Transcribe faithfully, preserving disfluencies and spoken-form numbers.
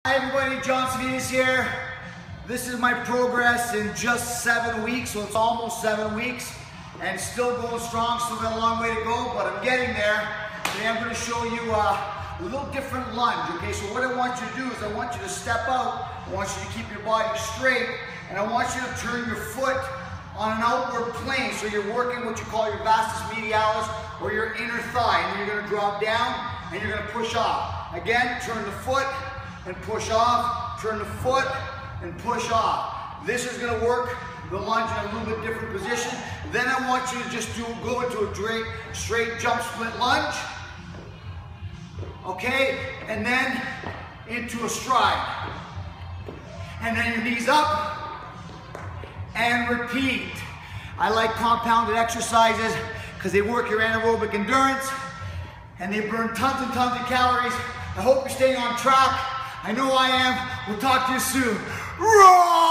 Hi everybody, John Savidis here. This is my progress in just seven weeks, so it's almost seven weeks, and still going strong, still got a long way to go, but I'm getting there. Today I'm going to show you uh, a little different lunge, okay? So what I want you to do is I want you to step out, I want you to keep your body straight, and I want you to turn your foot on an outward plane, so you're working what you call your vastus medialis, or your inner thigh, and then you're going to drop down, and you're going to push off. Again, turn the foot, and push off, turn the foot, and push off. This is gonna work the lunge in a little bit different position. Then I want you to just do go into a straight, straight jump split lunge. Okay, and then into a stride. And then your knees up, and repeat. I like compounded exercises because they work your anaerobic endurance, and they burn tons and tons of calories. I hope you're staying on track. I know I am. We'll talk to you soon. Roar!